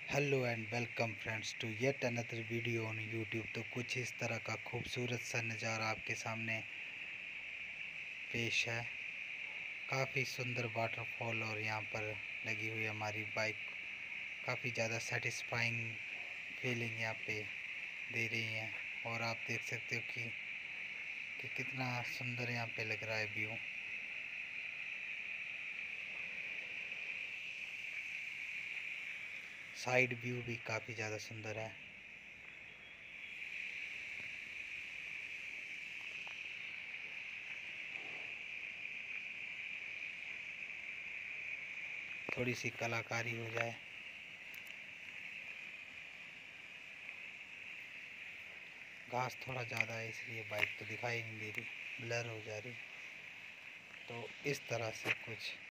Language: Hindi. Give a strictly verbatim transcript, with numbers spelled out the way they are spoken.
Hello and welcome friends to yet another video on YouTube. तो कुछ इस तरह का खूबसूरत सा नज़ारा आपके सामने पेश है। काफ़ी सुंदर वाटरफॉल और यहाँ पर लगी हुई हमारी बाइक काफ़ी ज़्यादा सेटिस्फाइंग फीलिंग यहाँ पे दे रही है। और आप देख सकते हो कि, कि कितना सुंदर यहाँ पे लग रहा है व्यू। साइड व्यू भी काफ़ी ज़्यादा सुंदर है। थोड़ी सी कलाकारी हो जाए। घास थोड़ा ज़्यादा है इसलिए बाइक तो दिखाई नहीं दे रही, ब्लर हो जा रही। तो इस तरह से कुछ